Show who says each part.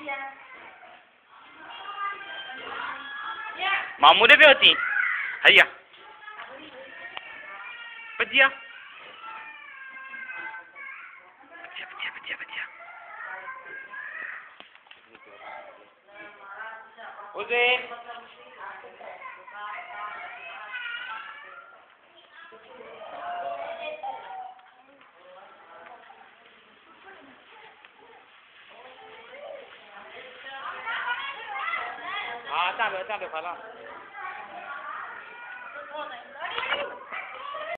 Speaker 1: मामूले पे होती हैया बच्चिया बच्चिया बच्चिया बच्चिया बच्चिया उसे हाँ चाबे चाबे खाला